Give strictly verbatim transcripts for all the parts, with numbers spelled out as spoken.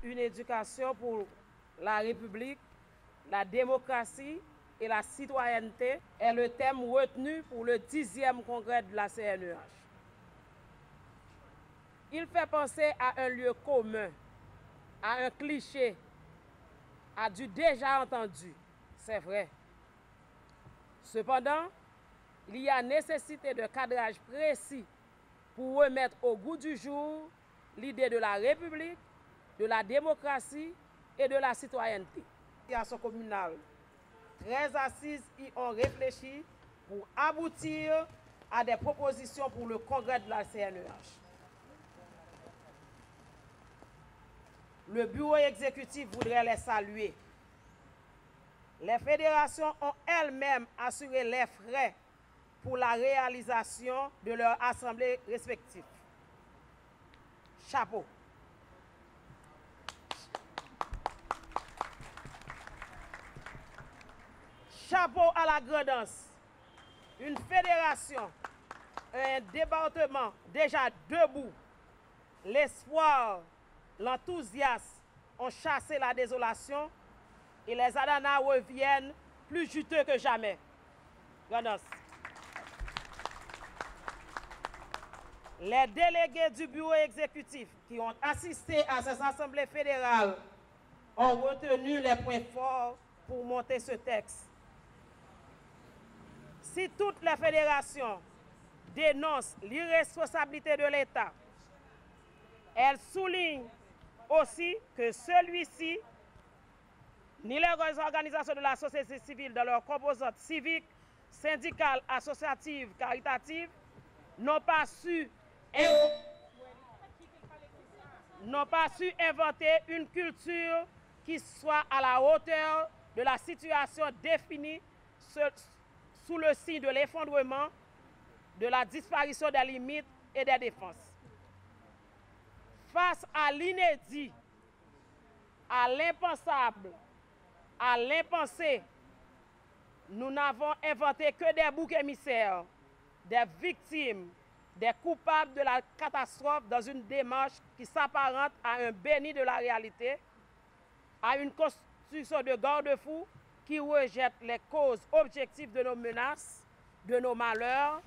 une éducation pour la République, la démocratie et la citoyenneté est le thème retenu pour le dixième congrès de la C N E H. Il fait penser à un lieu commun, à un cliché, à du déjà entendu, c'est vrai. Cependant, il y a nécessité de cadrage précis pour remettre au goût du jour l'idée de la République, de la démocratie et de la citoyenneté. Les associations communales très assises y ont réfléchi pour aboutir à des propositions pour le congrès de la C N E H. Le bureau exécutif voudrait les saluer. Les fédérations ont elles-mêmes assuré les frais pour la réalisation de leurs assemblées respectives. Chapeau. Chapeau à la grandance. Une fédération, un département déjà debout, l'espoir, l'enthousiasme ont chassé la désolation et les ananas reviennent plus juteux que jamais. Grandance. Les délégués du bureau exécutif qui ont assisté à ces assemblées fédérales ont retenu les points forts pour monter ce texte. Si toutes les fédérations dénoncent l'irresponsabilité de l'État, elles soulignent aussi que celui-ci, ni les organisations de la société civile dans leurs composantes civiques, syndicales, associatives, caritatives, n'ont pas su n'ont pas su inventer une culture qui soit à la hauteur de la situation définie sous le signe de l'effondrement, de la disparition des limites et des défenses. Face à l'inédit, à l'impensable, à l'impensé, nous n'avons inventé que des boucs émissaires, des victimes, des coupables de la catastrophe dans une démarche qui s'apparente à un béni de la réalité, à une construction de garde-fous qui rejette les causes objectives de nos menaces, de nos malheurs,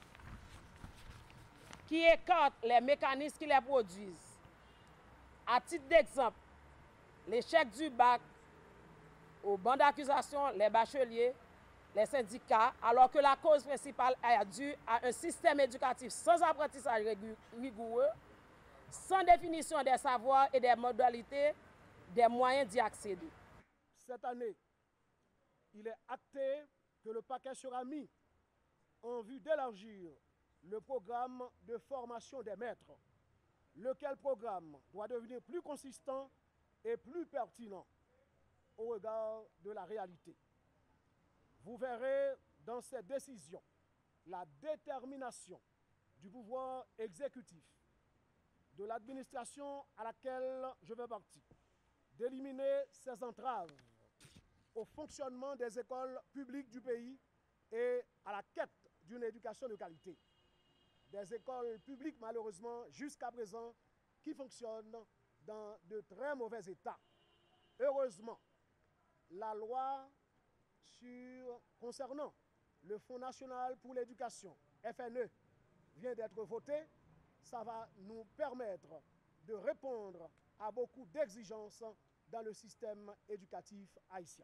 qui écarte les mécanismes qui les produisent. À titre d'exemple, l'échec du bac aux bancs d'accusation, les bacheliers, les syndicats, alors que la cause principale est due à un système éducatif sans apprentissage rigoureux, sans définition des savoirs et des modalités, des moyens d'y accéder. Cette année, il est acté que le paquet sera mis en vue d'élargir le programme de formation des maîtres, lequel programme doit devenir plus consistant et plus pertinent au regard de la réalité. Vous verrez dans ces décisions la détermination du pouvoir exécutif, de l'administration à laquelle je fais partie, d'éliminer ces entraves au fonctionnement des écoles publiques du pays et à la quête d'une éducation de qualité. Des écoles publiques, malheureusement, jusqu'à présent, qui fonctionnent dans de très mauvais états. Heureusement, la loi sur, concernant le Fonds national pour l'éducation, F N E, vient d'être votée. Ça va nous permettre de répondre à beaucoup d'exigences dans le système éducatif haïtien.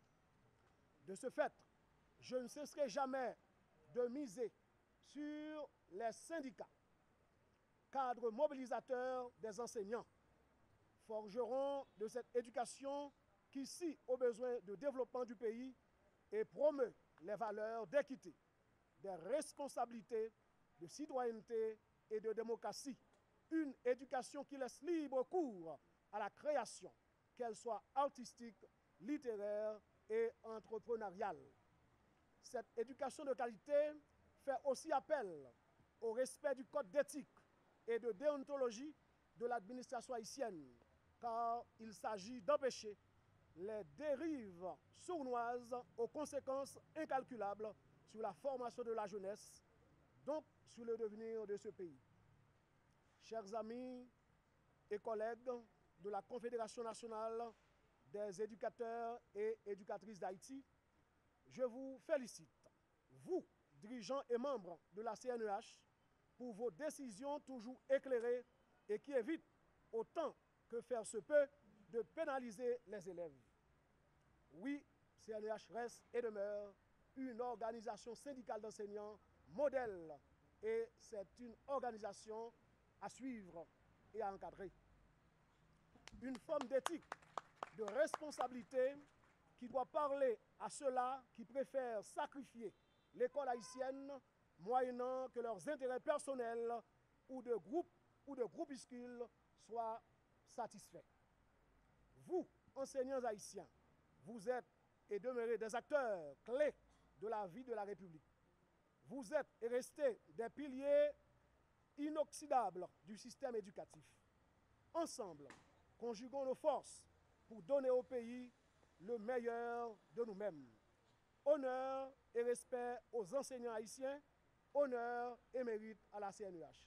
De ce fait, je ne cesserai jamais de miser sur les syndicats, cadres mobilisateurs des enseignants, forgeront de cette éducation qui scie aux besoins de développement du pays et promeut les valeurs d'équité, de responsabilité, de citoyenneté et de démocratie. Une éducation qui laisse libre cours à la création, qu'elle soit artistique, littéraire et entrepreneuriale. Cette éducation de qualité fait aussi appel au respect du code d'éthique et de déontologie de l'administration haïtienne, car il s'agit d'empêcher les dérives sournoises aux conséquences incalculables sur la formation de la jeunesse, donc sur le devenir de ce pays. Chers amis et collègues, de la Confédération nationale des éducateurs et éducatrices d'Haïti, je vous félicite, vous, dirigeants et membres de la C N E H, pour vos décisions toujours éclairées et qui évitent, autant que faire se peut, de pénaliser les élèves. Oui, C N E H reste et demeure une organisation syndicale d'enseignants modèle et c'est une organisation à suivre et à encadrer. Une forme d'éthique, de responsabilité qui doit parler à ceux-là qui préfèrent sacrifier l'école haïtienne moyennant que leurs intérêts personnels ou de groupes ou de groupuscules soient satisfaits. Vous, enseignants haïtiens, vous êtes et demeurez des acteurs clés de la vie de la République. Vous êtes et restez des piliers inoxydables du système éducatif. Ensemble, conjuguons nos forces pour donner au pays le meilleur de nous-mêmes. Honneur et respect aux enseignants haïtiens, honneur et mérite à la C N E H.